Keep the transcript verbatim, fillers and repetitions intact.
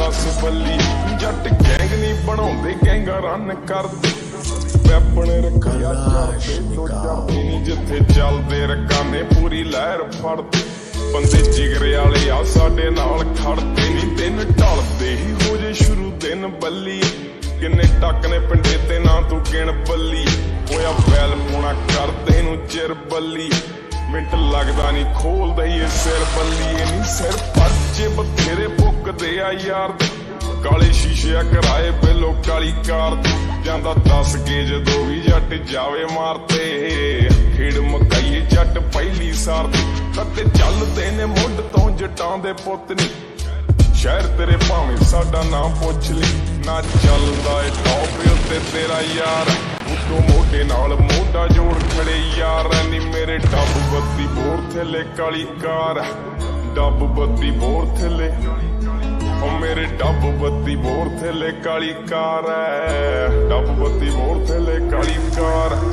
दस बल्ली जट गैंग नहीं बनाउंदे गैंगा रन करदे पैपण रखिया नहीं जिथे चलदे रकाने पूरी लहर फड़दे बंदे जिगरे वाले आ साडे नाल खड़दे नहीं दिन ढलदे ही हो जे शुरू दिन बल्ली किन्ने टक ने पिंडे ते ना तू गिण बल्ली होया बैल पूना करदे नूं चिर बल्ली मिंट लगदा नहीं खोल दईए सिर बल्ली नहीं सिर परचे बथेरे भुकदे आ यार काले शीशे कराए बिलो काली कार जांदा दस के जदों भी जट जावे मारते खेड़ मकाईए जट पहली सार कते चलदे ने मुंड तो जटां दे पुत नी शहर तेरे भावें साडा नाम पुछ ली ना चलदा ए टॉप उत्ते तेरा यार उतों मोढे नाल मोढा जोड़ खड़े यार नी मेरे डब बत्ती बोर थले काली कार डब बत्ती बोर थले ओ मेरे डब बत्ती बोर थले काली कार है डब बत्ती बोर थले काली कार